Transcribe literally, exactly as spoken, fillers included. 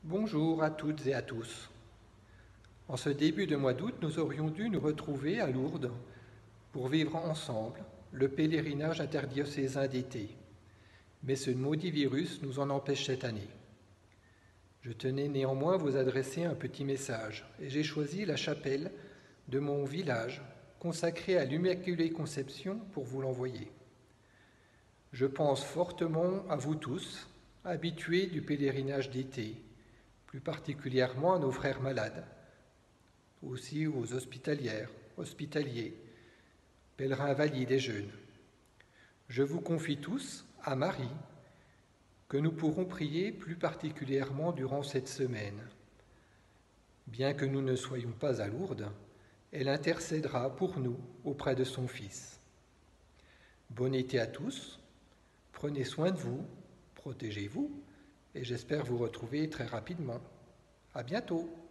Bonjour à toutes et à tous. En ce début de mois d'août, nous aurions dû nous retrouver à Lourdes pour vivre ensemble le pèlerinage interdiocésain d'été. Mais ce maudit virus nous en empêche cette année. Je tenais néanmoins à vous adresser un petit message et j'ai choisi la chapelle de mon village consacrée à l'Immaculée Conception pour vous l'envoyer. Je pense fortement à vous tous, habitués du pèlerinage d'été, plus particulièrement à nos frères malades, aussi aux hospitalières, hospitaliers, pèlerins valides et jeunes. Je vous confie tous à Marie, que nous pourrons prier plus particulièrement durant cette semaine. Bien que nous ne soyons pas à Lourdes, elle intercédera pour nous auprès de son Fils. Bon été à tous, prenez soin de vous, protégez-vous, et j'espère vous retrouver très rapidement. À bientôt.